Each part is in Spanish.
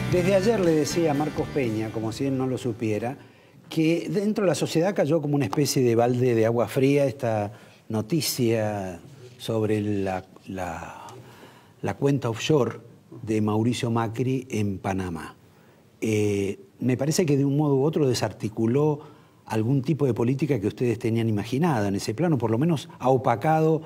Desde ayer le decía a Marcos Peña, como si él no lo supiera, que dentro de la sociedad cayó como una especie de balde de agua fría esta noticia sobre la cuenta offshore de Mauricio Macri en Panamá. Me parece que de un modo u otro desarticuló algún tipo de política que ustedes tenían imaginada en ese plano, por lo menos ha opacado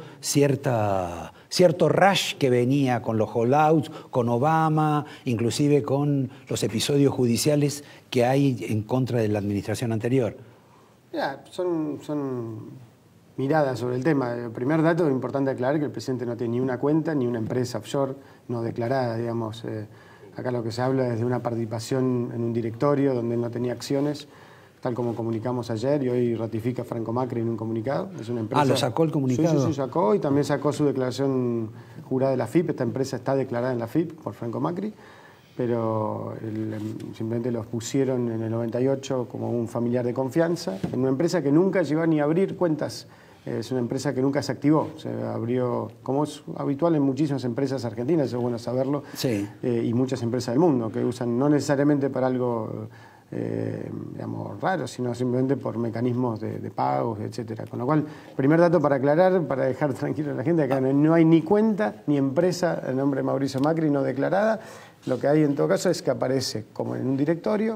cierto rush que venía con los holdouts, con Obama, inclusive con los episodios judiciales que hay en contra de la administración anterior. Mira, son miradas sobre el tema. El primer dato es importante aclarar que el presidente no tiene ni una cuenta ni una empresa offshore no declarada, digamos. Acá lo que se habla es de una participación en un directorio donde él no tenía acciones, tal como comunicamos ayer, y hoy ratifica Franco Macri en un comunicado. Es una empresa... Ah, ¿lo sacó el comunicado? Sí, sacó, y también sacó su declaración jurada de la FIP. Esta empresa está declarada en la FIP por Franco Macri, pero simplemente los pusieron en el 98 como un familiar de confianza, en una empresa que nunca llegó ni a abrir cuentas. Es una empresa que nunca se activó, se abrió, como es habitual en muchísimas empresas argentinas, eso es bueno saberlo, sí. Y muchas empresas del mundo que usan no necesariamente para algo digamos, raro, sino simplemente por mecanismos de pagos, etcétera. Con lo cual, primer dato para aclarar, para dejar tranquilo a la gente, acá no hay ni cuenta ni empresa en nombre de Mauricio Macri no declarada. Lo que hay en todo caso es que aparece como en un directorio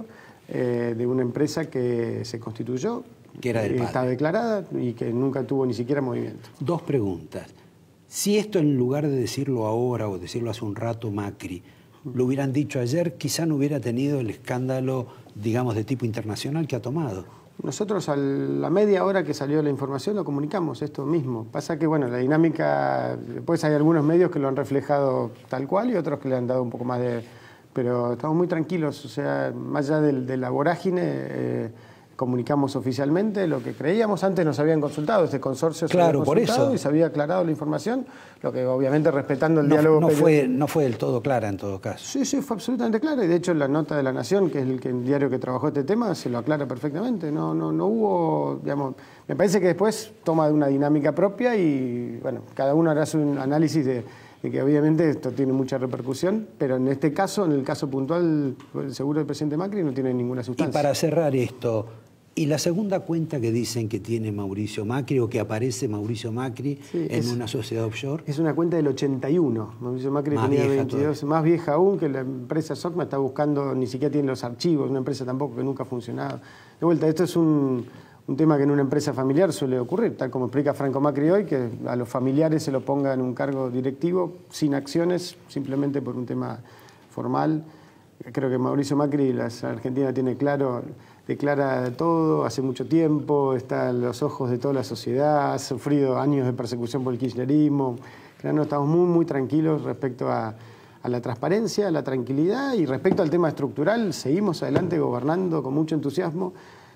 de una empresa que se constituyó, que era del padre, está declarada y que nunca tuvo ni siquiera movimiento. Dos preguntas. Si esto, en lugar de decirlo ahora o decirlo hace un rato Macri, lo hubieran dicho ayer, quizá no hubiera tenido el escándalo, digamos, de tipo internacional que ha tomado. Nosotros a la media hora que salió la información lo comunicamos, esto mismo. Pasa que, bueno, la dinámica, después hay algunos medios que lo han reflejado tal cual y otros que le han dado un poco más de... Pero estamos muy tranquilos, o sea, más allá de la vorágine... comunicamos oficialmente lo que creíamos. Antes nos habían consultado, este consorcio se había consultado y se había aclarado la información, lo que obviamente respetando el diálogo... No fue del todo clara en todo caso. Sí, fue absolutamente clara, y de hecho la nota de La Nación, que es el diario que trabajó este tema, se lo aclara perfectamente. No hubo, digamos... Me parece que después toma de una dinámica propia y, bueno, cada uno hará su análisis de que obviamente esto tiene mucha repercusión, pero en este caso, en el caso puntual, el seguro del presidente Macri no tiene ninguna sustancia. Y para cerrar esto, ¿y la segunda cuenta que dicen que tiene Mauricio Macri o que aparece Mauricio Macri en una sociedad offshore? Es una cuenta del 81. Mauricio Macri tenía 22, más vieja aún, que la empresa SOCMA está buscando, ni siquiera tiene los archivos, una empresa tampoco que nunca ha funcionado. De vuelta, esto es un tema que en una empresa familiar suele ocurrir, tal como explica Franco Macri hoy, que a los familiares se lo ponga en un cargo directivo sin acciones, simplemente por un tema formal. Creo que Mauricio Macri, la Argentina tiene claro, declara todo hace mucho tiempo, está a los ojos de toda la sociedad, ha sufrido años de persecución por el kirchnerismo. Claro, estamos muy tranquilos respecto a la transparencia, a la tranquilidad, y respecto al tema estructural, seguimos adelante gobernando con mucho entusiasmo,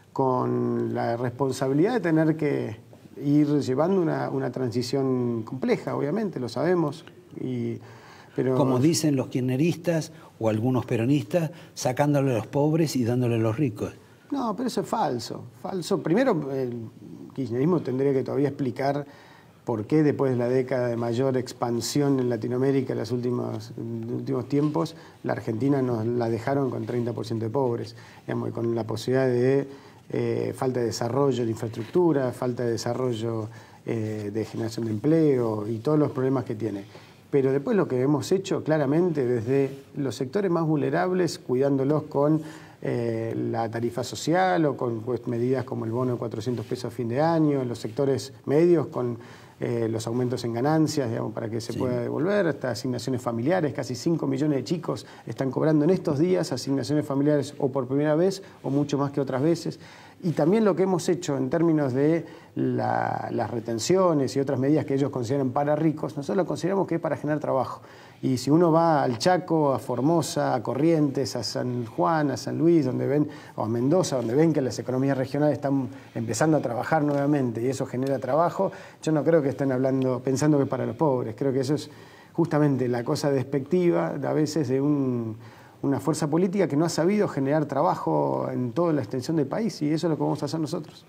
con la responsabilidad de tener que ir llevando una transición compleja, obviamente, lo sabemos. Pero... Como dicen los kirchneristas o algunos peronistas, sacándole a los pobres y dándole a los ricos. No, pero eso es falso. Primero, el kirchnerismo tendría que todavía explicar por qué después de la década de mayor expansión en Latinoamérica en los últimos tiempos, la Argentina nos la dejaron con 30% de pobres, digamos, con la posibilidad de falta de desarrollo de infraestructura, falta de desarrollo de generación de empleo y todos los problemas que tiene. Pero después lo que hemos hecho claramente desde los sectores más vulnerables, cuidándolos con la tarifa social o con medidas como el bono de 400 pesos a fin de año, en los sectores medios con los aumentos en ganancias, digamos, para que se pueda devolver, hasta asignaciones familiares. Casi 5 millones de chicos están cobrando en estos días asignaciones familiares o por primera vez o mucho más que otras veces. Y también lo que hemos hecho en términos de las retenciones y otras medidas que ellos consideran para ricos, nosotros lo consideramos que es para generar trabajo. Y si uno va al Chaco, a Formosa, a Corrientes, a San Juan, a San Luis, donde ven, o a Mendoza, donde ven que las economías regionales están empezando a trabajar nuevamente y eso genera trabajo, yo no creo que estén pensando que es para los pobres. Creo que eso es justamente la cosa despectiva a veces de una fuerza política que no ha sabido generar trabajo en toda la extensión del país, y eso es lo que vamos a hacer nosotros.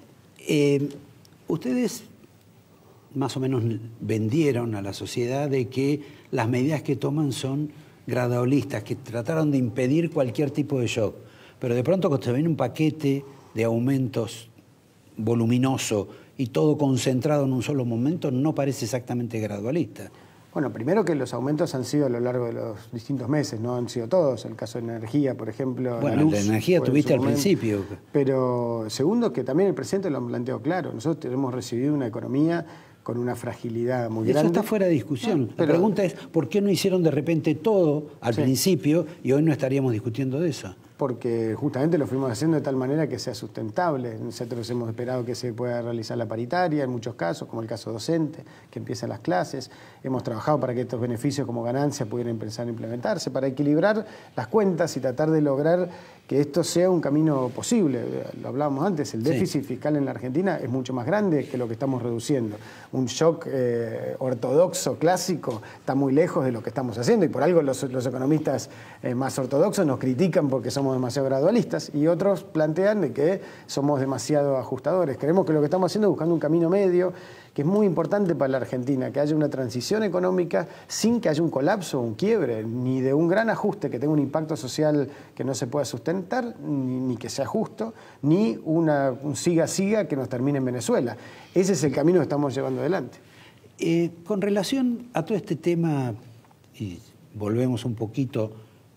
Ustedes más o menos vendieron a la sociedad de que las medidas que toman son gradualistas que trataron de impedir cualquier tipo de shock. Pero de pronto cuando se viene un paquete de aumentos voluminoso y todo concentrado en un solo momento, no parece exactamente gradualista. Bueno, primero que los aumentos han sido a lo largo de los distintos meses, no han sido todos. El caso de energía, por ejemplo. Bueno, la luz, la energía tuviste al principio. Pero segundo, que también el presidente lo han planteado claro. Nosotros hemos recibido una economía con una fragilidad muy grande. Eso está fuera de discusión. La pregunta es, ¿por qué no hicieron de repente todo al principio y hoy no estaríamos discutiendo de eso? Porque justamente lo fuimos haciendo de tal manera que sea sustentable. Nosotros hemos esperado que se pueda realizar la paritaria en muchos casos, como el caso docente, que empiezan las clases. Hemos trabajado para que estos beneficios como ganancia pudieran empezar a implementarse, para equilibrar las cuentas y tratar de lograr que esto sea un camino posible. Lo hablábamos antes, el déficit fiscal en la Argentina es mucho más grande que lo que estamos reduciendo. Un shock ortodoxo, clásico, está muy lejos de lo que estamos haciendo y por algo los economistas más ortodoxos nos critican porque somos demasiado gradualistas y otros plantean de que somos demasiado ajustadores. Creemos que lo que estamos haciendo es buscando un camino medio que es muy importante para la Argentina, que haya una transición económica sin que haya un colapso, un quiebre, ni de un gran ajuste que tenga un impacto social que no se pueda sustentar, ni que sea justo, ni un siga-siga que nos termine en Venezuela. Ese es el camino que estamos llevando adelante. Con relación a todo este tema, y volvemos un poquito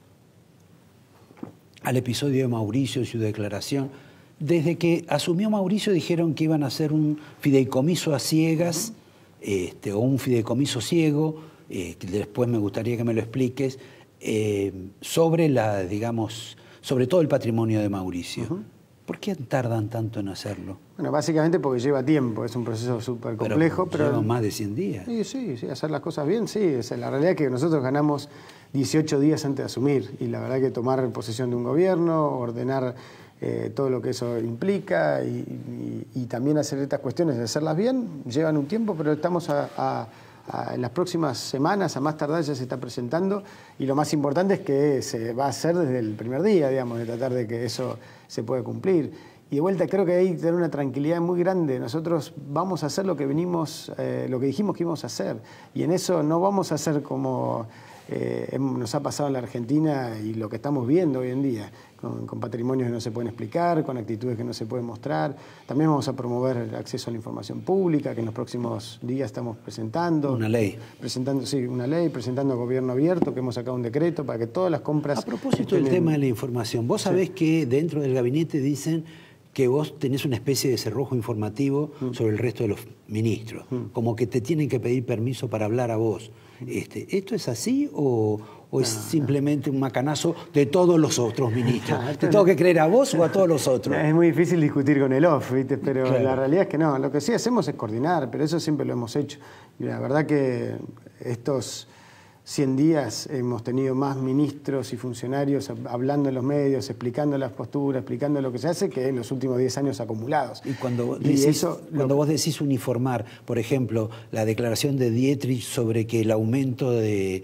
al episodio de Mauricio y su declaración, desde que asumió Mauricio dijeron que iban a hacer un fideicomiso a ciegas, o un fideicomiso ciego, que después me gustaría que me lo expliques, sobre sobre todo el patrimonio de Mauricio. ¿Por qué tardan tanto en hacerlo? Bueno, básicamente porque lleva tiempo, es un proceso súper complejo. Pero lleva más de 100 días. Sí, hacer las cosas bien, sí. La realidad es que nosotros ganamos 18 días antes de asumir y la verdad que tomar posesión de un gobierno, ordenar todo lo que eso implica y también hacer estas cuestiones de hacerlas bien, llevan un tiempo, pero estamos en las próximas semanas, a más tardar ya se está presentando y lo más importante es que se va a hacer desde el primer día, digamos, de tratar de que eso se pueda cumplir. Y de vuelta creo que hay que tener una tranquilidad muy grande. Nosotros vamos a hacer lo que lo que dijimos que íbamos a hacer y en eso no vamos a hacer como nos ha pasado en la Argentina y lo que estamos viendo hoy en día, con patrimonios que no se pueden explicar, con actitudes que no se pueden mostrar. También vamos a promover el acceso a la información pública, que en los próximos días estamos presentando. Una ley. Una ley, presentando gobierno abierto, que hemos sacado un decreto para que todas las compras... A propósito del tema de la información, vos sabés que dentro del gabinete dicen que vos tenés una especie de cerrojo informativo sobre el resto de los ministros, como que te tienen que pedir permiso para hablar a vos. ¿Esto es así o es simplemente un macanazo de todos los otros ministros? ¿Te tengo que creer a vos o a todos los otros? Es muy difícil discutir con el off, ¿viste? Pero claro. La realidad es que no. Lo que sí hacemos es coordinar, pero eso siempre lo hemos hecho. Y la verdad que estos 100 días hemos tenido más ministros y funcionarios hablando en los medios, explicando las posturas, explicando lo que se hace, que en los últimos 10 años acumulados. Y cuando vos decís uniformar, por ejemplo, la declaración de Dietrich sobre que el aumento de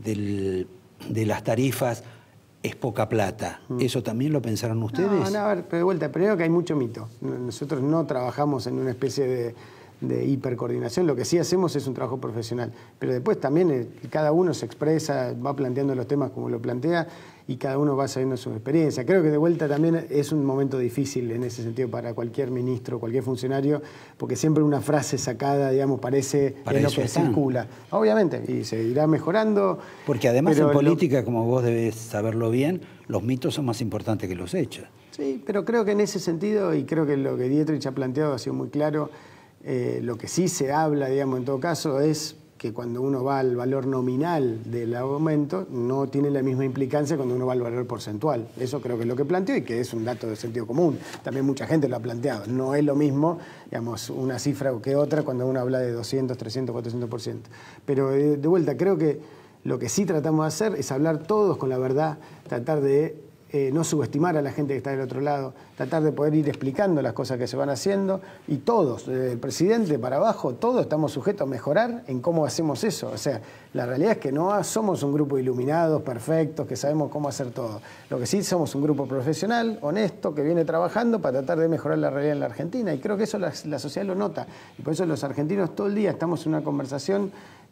las tarifas es poca plata, ¿eso también lo pensaron ustedes? No, a ver, pero de vuelta, primero que hay mucho mito. Nosotros no trabajamos en una especie de hipercoordinación, lo que sí hacemos es un trabajo profesional, pero después también cada uno se expresa, va planteando los temas como lo plantea y cada uno va sabiendo su experiencia. Creo que de vuelta también es un momento difícil en ese sentido para cualquier ministro, cualquier funcionario, porque siempre una frase sacada, digamos, parece que es lo que circula. Obviamente, y se irá mejorando. Porque además en política, como vos debes saberlo bien, los mitos son más importantes que los hechos. Sí, pero creo que en ese sentido, y creo que lo que Dietrich ha planteado ha sido muy claro, lo que sí se habla, digamos, en todo caso, es que cuando uno va al valor nominal del aumento, no tiene la misma implicancia cuando uno va al valor porcentual. Eso creo que es lo que planteó y que es un dato de sentido común. También mucha gente lo ha planteado. No es lo mismo, digamos, una cifra que otra cuando uno habla de 200, 300, 400%. Pero de vuelta, creo que lo que sí tratamos de hacer es hablar todos con la verdad, tratar de no subestimar a la gente que está del otro lado, tratar de poder ir explicando las cosas que se van haciendo y todos, desde el presidente para abajo, todos estamos sujetos a mejorar en cómo hacemos eso. O sea, la realidad es que no somos un grupo de iluminados, perfectos, que sabemos cómo hacer todo. Lo que sí somos un grupo profesional, honesto, que viene trabajando para tratar de mejorar la realidad en la Argentina y creo que eso la sociedad lo nota. Y por eso los argentinos todo el día estamos en una conversación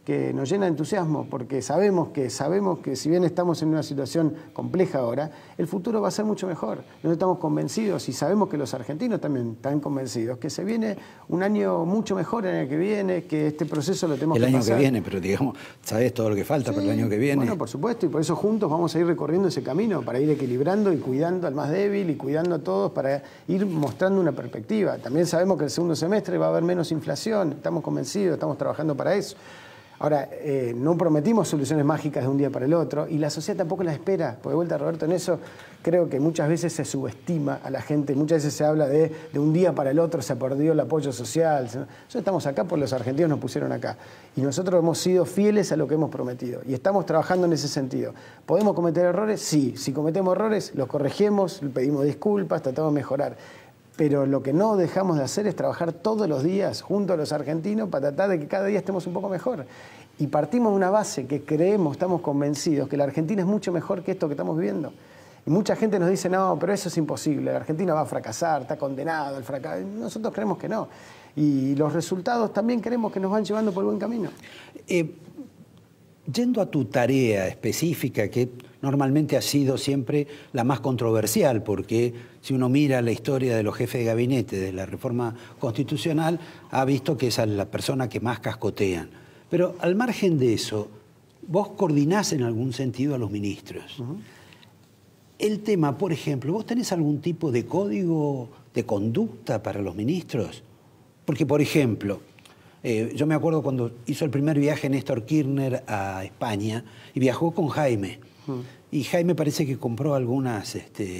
que nos llena de entusiasmo, porque sabemos que si bien estamos en una situación compleja ahora, el futuro va a ser mucho mejor. Nosotros estamos convencidos y sabemos que los argentinos también están convencidos que se viene un año mucho mejor el año que viene, que este proceso lo tenemos que pasar. El año que viene, pero digamos, sabés todo lo que falta, sí, pero el año que viene... Bueno, por supuesto, y por eso juntos vamos a ir recorriendo ese camino, para ir equilibrando y cuidando al más débil y cuidando a todos, para ir mostrando una perspectiva. También sabemos que el segundo semestre va a haber menos inflación, estamos convencidos, estamos trabajando para eso. Ahora, no prometimos soluciones mágicas de un día para el otro y la sociedad tampoco las espera. Por de vuelta, Roberto, en eso creo que muchas veces se subestima a la gente, muchas veces se habla de un día para el otro se perdió el apoyo social. Nosotros estamos acá porque los argentinos nos pusieron acá y nosotros hemos sido fieles a lo que hemos prometido y estamos trabajando en ese sentido. ¿Podemos cometer errores? Sí. Si cometemos errores, los corregimos, pedimos disculpas, tratamos de mejorar. Pero lo que no dejamos de hacer es trabajar todos los días junto a los argentinos para tratar de que cada día estemos un poco mejor. Y partimos de una base que creemos, estamos convencidos, que la Argentina es mucho mejor que esto que estamos viviendo. Y mucha gente nos dice, no, pero eso es imposible, la Argentina va a fracasar, está condenado al fracaso. Nosotros creemos que no. Y los resultados también creemos que nos van llevando por el buen camino. Yendo a tu tarea específica, que normalmente ha sido siempre la más controversial, porque si uno mira la historia de los jefes de gabinete de la reforma constitucional, ha visto que esa es la persona que más cascotean. Pero al margen de eso, vos coordinás en algún sentido a los ministros. El tema, por ejemplo, ¿vos tenés algún tipo de código de conducta para los ministros? Porque, por ejemplo... yo me acuerdo cuando hizo el primer viaje Néstor Kirchner a España y viajó con Jaime. Y Jaime parece que compró algunas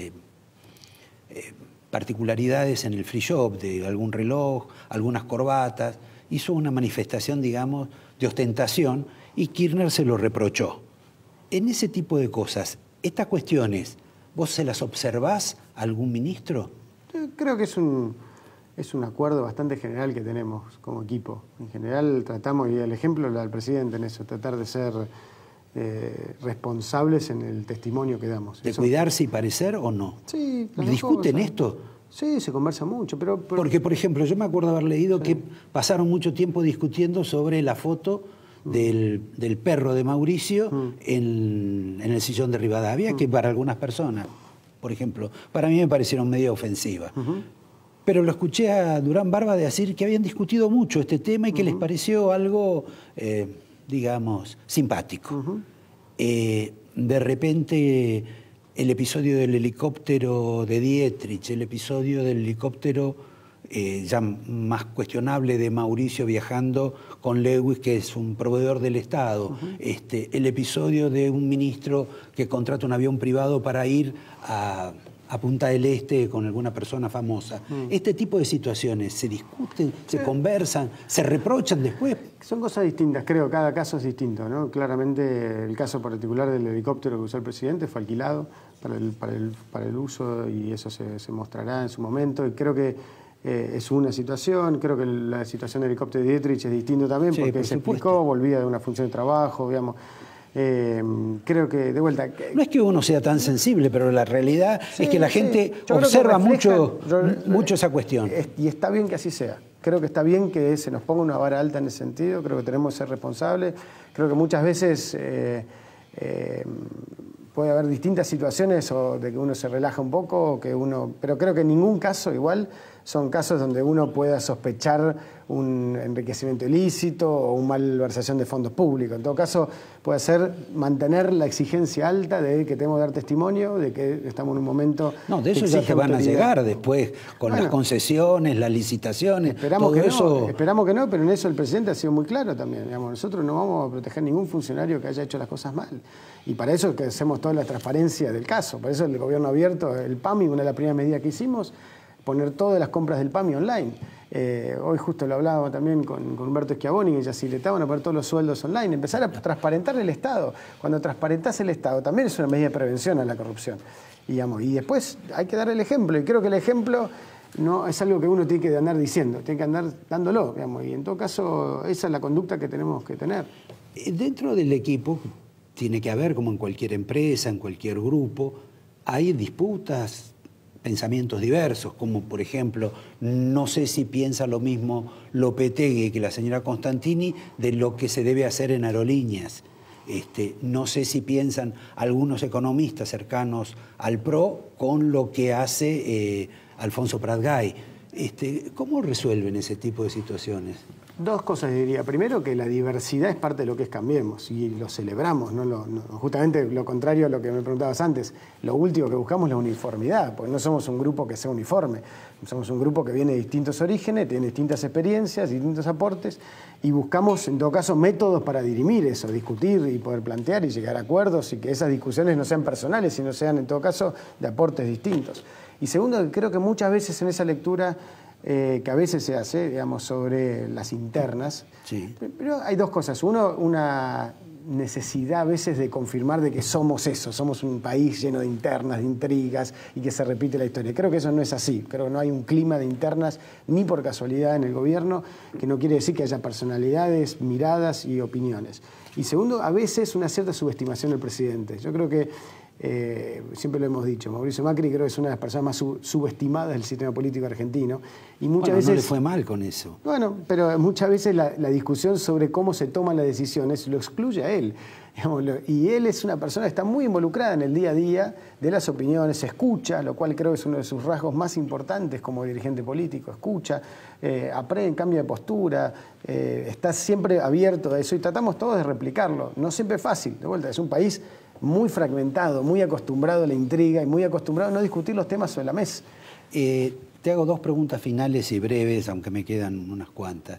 particularidades en el free shop, de algún reloj, algunas corbatas. Hizo una manifestación, digamos, de ostentación y Kirchner se lo reprochó. En ese tipo de cosas, estas cuestiones, ¿vos se las observás a algún ministro? Creo que es un acuerdo bastante general que tenemos como equipo. En general tratamos, y el ejemplo lo da el presidente en eso, tratar de ser responsables en el testimonio que damos. ¿De cuidarse y parecer o no? Sí. ¿Discuten esto? Sí, se conversa mucho, pero... Porque, por ejemplo, yo me acuerdo haber leído que pasaron mucho tiempo discutiendo sobre la foto del perro de Mauricio en el sillón de Rivadavia, que para algunas personas, por ejemplo, para mí me parecieron medio ofensivas. Pero lo escuché a Durán Barba decir que habían discutido mucho este tema y que les pareció algo, digamos, simpático. De repente, el episodio del helicóptero de Dietrich, el episodio del helicóptero ya más cuestionable de Mauricio viajando con Lewis, que es un proveedor del Estado, el episodio de un ministro que contrata un avión privado para ir a Punta del Este con alguna persona famosa. Este tipo de situaciones se discuten, se conversan, se reprochan después. Son cosas distintas, creo, cada caso es distinto, ¿no? Claramente el caso particular del helicóptero que usó el presidente fue alquilado para el uso y eso se mostrará en su momento. Y creo que es una situación, creo que la situación del helicóptero de Dietrich es distinto también, porque por se explicó, volvía de una función de trabajo, digamos. Creo que, de vuelta... No es que uno sea tan sensible, pero la realidad es que la gente observa mucho esa cuestión. Y está bien que así sea. Creo que está bien que se nos ponga una vara alta en ese sentido, creo que tenemos que ser responsables. Creo que muchas veces puede haber distintas situaciones o de que uno se relaja un poco, pero creo que en ningún caso igual son casos donde uno pueda sospechar un enriquecimiento ilícito o una malversación de fondos públicos. En todo caso, puede ser mantener la exigencia alta de que tenemos que dar testimonio, de que estamos en un momento... No, de eso ya te van a llegar después, con las concesiones, las licitaciones, esperamos que no, esperamos que no, pero en eso el presidente ha sido muy claro también. Digamos, nosotros no vamos a proteger ningún funcionario que haya hecho las cosas mal. Y para eso es que hacemos toda la transparencia del caso. Por eso el gobierno abierto, el PAMI, una de las primeras medidas que hicimos, poner todas las compras del PAMI online. Hoy justo lo hablábamos también con Humberto Schiavoni, que ya sí le estaban a poner todos los sueldos online, empezar a transparentar el Estado. Cuando transparentás el Estado también es una medida de prevención a la corrupción. Digamos. Y después hay que dar el ejemplo, y creo que el ejemplo no es algo que uno tiene que andar diciendo, tiene que andar dándolo. Digamos. Y en todo caso, esa es la conducta que tenemos que tener. Dentro del equipo tiene que haber, como en cualquier empresa, en cualquier grupo, hay disputas. pensamientos diversos, como por ejemplo, no sé si piensa lo mismo Lopetegui que la señora Constantini de lo que se debe hacer en aerolíneas. No sé si piensan algunos economistas cercanos al PRO con lo que hace Alfonso Prat-Gay. ¿Cómo resuelven ese tipo de situaciones? Dos cosas diría. Primero, que la diversidad es parte de lo que es Cambiemos y lo celebramos, justamente lo contrario a lo que me preguntabas antes. Lo último que buscamos es la uniformidad, porque no somos un grupo que sea uniforme. Somos un grupo que viene de distintos orígenes, tiene distintas experiencias, distintos aportes, y buscamos, en todo caso, métodos para dirimir eso, discutir y poder plantear y llegar a acuerdos, y que esas discusiones no sean personales, sino sean, en todo caso, de aportes distintos. Y segundo, creo que muchas veces en esa lectura que a veces se hace, digamos, sobre las internas. Sí. Pero hay dos cosas. Uno, una necesidad a veces de confirmar de que somos eso, somos un país lleno de internas, de intrigas y que se repite la historia. Creo que eso no es así. Creo que no hay un clima de internas ni por casualidad en el gobierno, que no quiere decir que haya personalidades, miradas y opiniones. Y segundo, a veces una cierta subestimación del presidente. Yo creo que siempre lo hemos dicho, Mauricio Macri creo que es una de las personas más subestimadas del sistema político argentino y muchas veces no le fue mal con eso. Bueno, pero muchas veces la discusión sobre cómo se toman las decisiones lo excluye a él. Y él es una persona que está muy involucrada en el día a día de las opiniones, escucha, lo cual creo que es uno de sus rasgos más importantes como dirigente político, escucha, aprende, cambia de postura, está siempre abierto a eso y tratamos todos de replicarlo. No siempre es fácil, de vuelta, es un país muy fragmentado, muy acostumbrado a la intriga y muy acostumbrado a no discutir los temas sobre la mesa. Te hago dos preguntas finales y breves, aunque me quedan unas cuantas.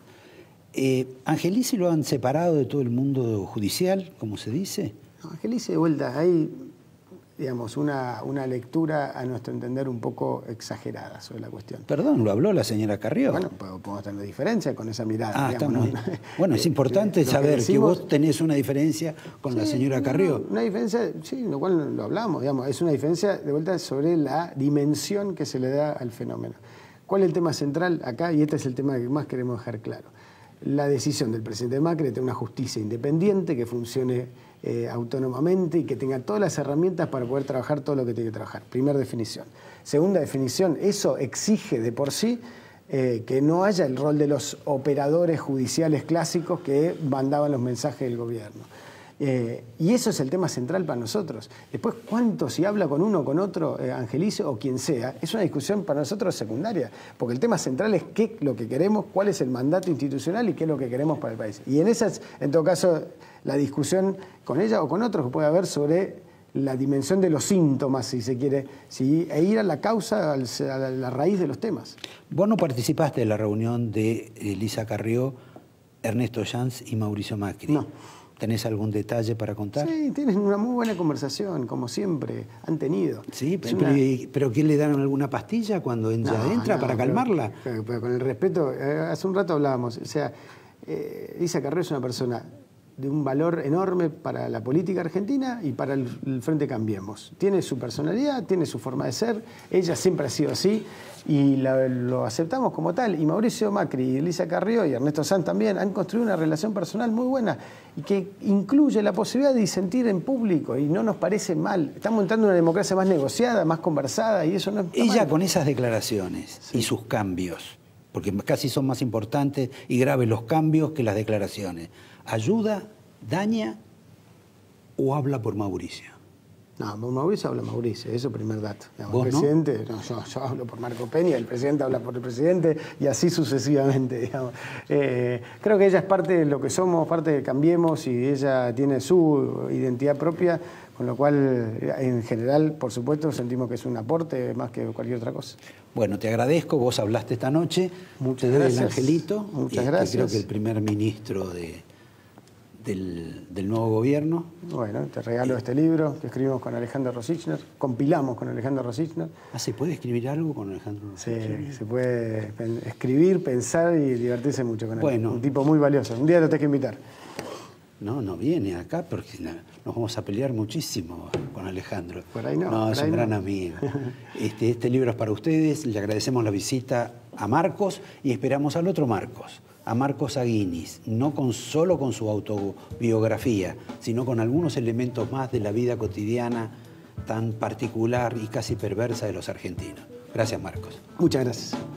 ¿Angelici lo han separado de todo el mundo judicial, como se dice? No, Angelici, de vuelta, hay, digamos, una lectura, a nuestro entender, un poco exagerada sobre la cuestión. Perdón, lo habló la señora Carrió. Bueno, podemos tener diferencia con esa mirada. Ah, digamos, está muy... Bueno, es importante saber que vos tenés una diferencia con la señora Carrió. Una diferencia, sí, lo cual lo hablamos, digamos, es una diferencia de vuelta sobre la dimensión que se le da al fenómeno. ¿Cuál es el tema central acá? Y este es el tema que más queremos dejar claro. La decisión del presidente Macri de tener una justicia independiente que funcione autónomamente y que tenga todas las herramientas para poder trabajar todo lo que tiene que trabajar. Primera definición. Segunda definición, eso exige de por sí que no haya el rol de los operadores judiciales clásicos que mandaban los mensajes del gobierno. Y eso es el tema central para nosotros. Después, cuánto si habla con uno o con otro, Angelici o quien sea, es una discusión para nosotros secundaria, porque el tema central es qué es lo que queremos, cuál es el mandato institucional y qué es lo que queremos para el país. Y en esa, en todo caso, la discusión con ella o con otros que puede haber sobre la dimensión de los síntomas, si se quiere, e ir a la causa, a la raíz de los temas. Vos no participaste de la reunión de Elisa Carrió, Ernesto Sanz y Mauricio Macri. No. ¿Tenés algún detalle para contar? Sí, tienen una muy buena conversación, como siempre han tenido. Sí, pero ¿qué le dan alguna pastilla cuando ella entra para calmarla? Pero con el respeto, hace un rato hablábamos, o sea, Elisa Carrió es una persona de un valor enorme para la política argentina y para el Frente Cambiemos. Tiene su personalidad, tiene su forma de ser, ella siempre ha sido así y lo aceptamos como tal. Y Mauricio Macri, Elisa Carrió y Ernesto Sanz también han construido una relación personal muy buena y que incluye la posibilidad de disentir en público y no nos parece mal. Estamos entrando en una democracia más negociada, más conversada y eso no está ella mal. Con esas declaraciones y sus cambios, porque casi son más importantes y graves los cambios que las declaraciones, ¿ayuda, daña o habla por Mauricio? No, por Mauricio habla Mauricio, eso es primer dato. ¿Vos el presidente, no? Yo hablo por Marco Peña, el presidente habla por el presidente y así sucesivamente, digamos. Creo que ella es parte de lo que somos, parte de Cambiemos y ella tiene su identidad propia, con lo cual, en general, por supuesto, sentimos que es un aporte más que cualquier otra cosa. Bueno, te agradezco, vos hablaste esta noche. Muchas te doy gracias. el angelito. Muchas gracias. Creo que el primer ministro del nuevo gobierno. Bueno, te regalo este libro que escribimos con Alejandro Rosichner, compilamos con Alejandro Rosichner. Ah, ¿se puede escribir algo con Alejandro Rosichner? Sí, se puede escribir, pensar y divertirse mucho con él. Bueno. Un tipo muy valioso. Un día lo tenés que invitar. No viene acá porque nos vamos a pelear muchísimo con Alejandro. Por ahí no. No, es por ahí un gran no. amigo. Este libro es para ustedes. Le agradecemos la visita a Marcos y esperamos al otro Marcos, a Marcos Aguinis, no solo con su autobiografía, sino con algunos elementos más de la vida cotidiana tan particular y casi perversa de los argentinos. Gracias, Marcos. Muchas gracias.